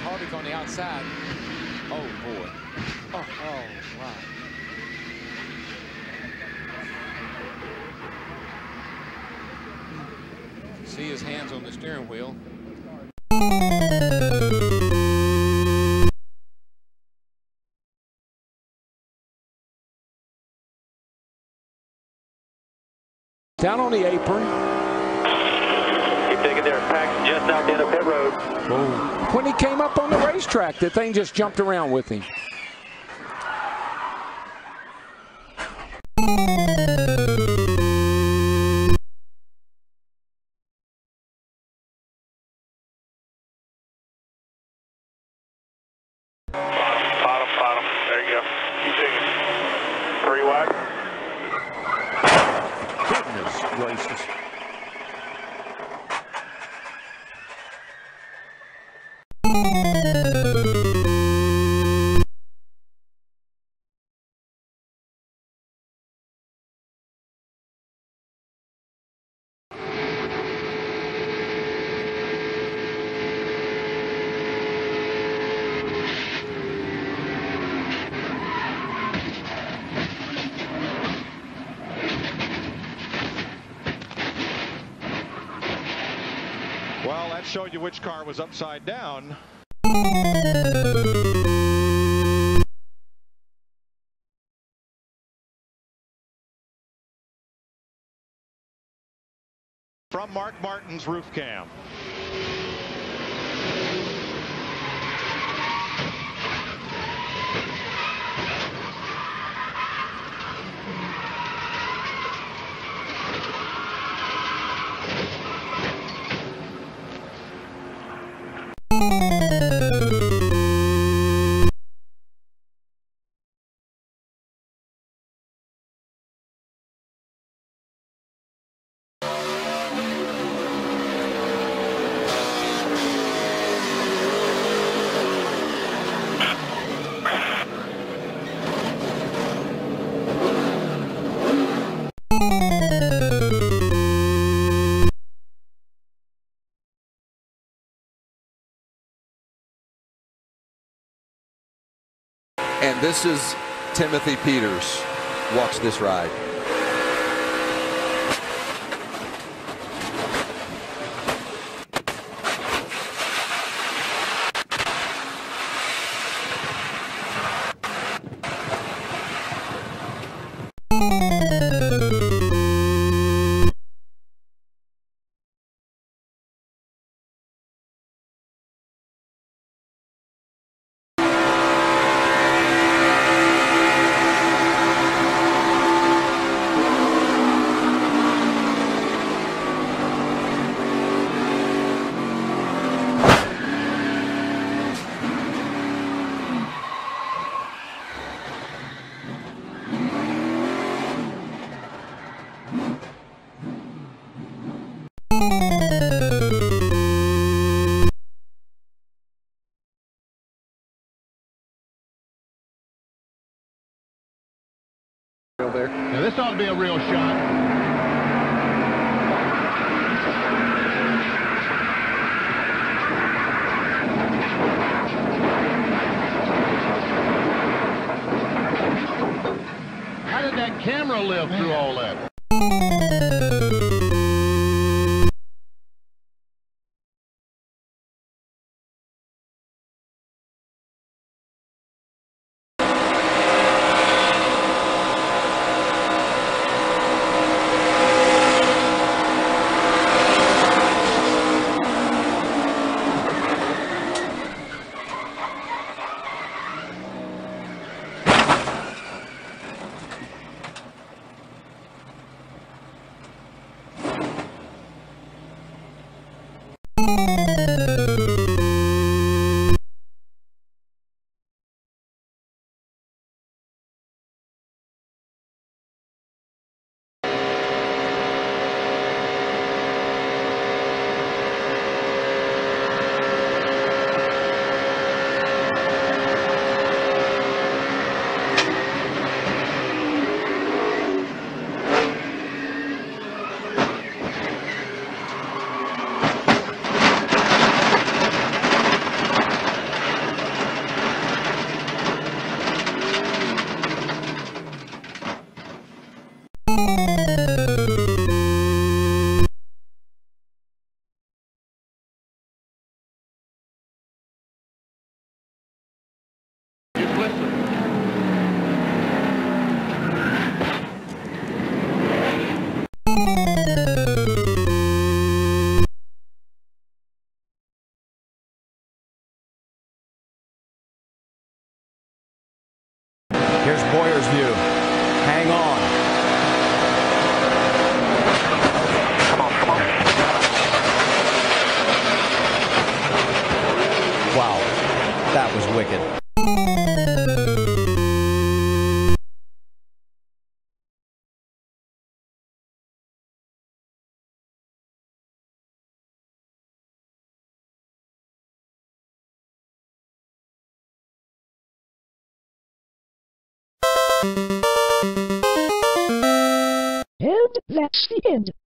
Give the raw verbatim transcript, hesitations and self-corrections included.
Harvick on the outside. Oh, boy. Oh, oh, wow. See his hands on the steering wheel. Down on the apron. Keep taking their pack just out the end of pit road. Whoa. When he came up on the racetrack, the thing just jumped around with him. Bottom, bottom. There you go. Keep digging. Three wide. Goodness gracious. Well, that showed you which car was upside down. From Mark Martin's roof cam. And this is Timothy Peters. Watch this ride. There. Now this ought to be a real shot. How did that camera live through all that? Here's Boyer's view. Hang on. Wow, that was wicked. And that's the end.